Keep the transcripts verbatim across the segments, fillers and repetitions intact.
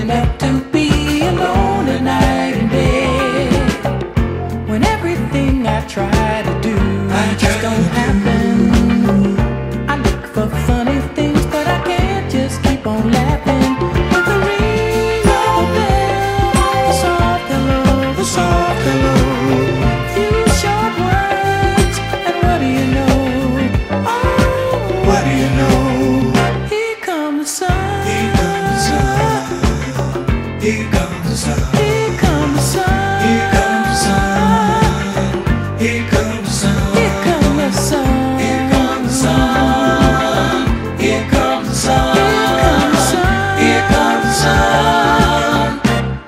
enough to be alone at night in bed, when everything I try to do I just don't happen. I look for funny things, but I can't just keep on laughing. With the ring of a bell, the soft hello, the soft hello, few short words, and what do you know? Oh, what do you know? Here comes the sun. Here comes the sun. Here comes the sun. Here comes the sun. Here comes the sun. Here comes the sun. Here comes the sun. Here comes the sun. Here comes the sun. Here comes the sun.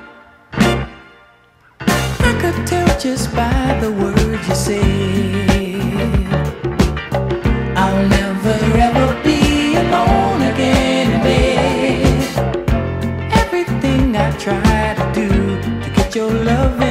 I could tell just by the words you said, I'll never ever be alone again in bed. Everything I try to do to get your love